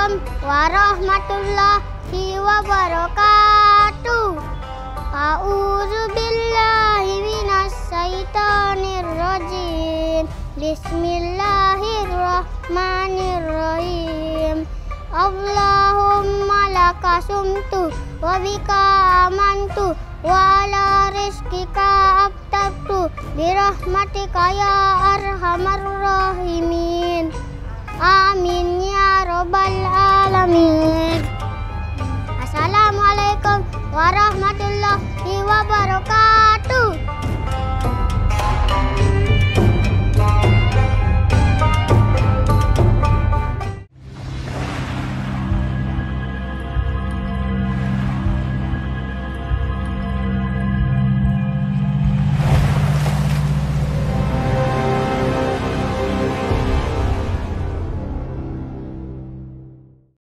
warahmatullahi wabarakatuh. A'udzu billahi minas syaitonir rajim. Bismillahirrahmanirrahim. Allahumma laka sumtu wa bika amantu wa ala rizqika aftabtu birahmatika ya arhamar rahimin. Amin ya rabbal alamin. Assalamualaikum warahmatullahi wabarakatuh.